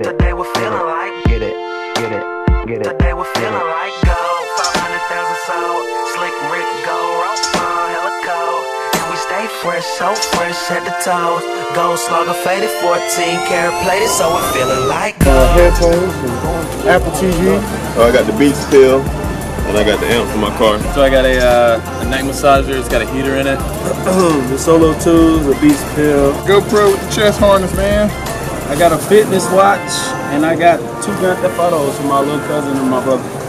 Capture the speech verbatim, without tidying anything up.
it. Today we're feeling like Get it, get it, get it. Today we're feeling like gold. five hundred thousand sold. Slick Rick gold. Rope on hella cold. And we stay fresh, so fresh at the toes. Gold slugger faded, fourteen karat plated, so we're feeling like Uh, gold. headphones, and Apple T V. Oh, I got the Beats pill, and I got the amp for my car. So I got a, uh, a neck massager, it's got a heater in it. The Solo tools, the Beats pill. GoPro with the chest harness, man. I got a fitness watch, and I got two Grand Theft Autos for my little cousin and my brother.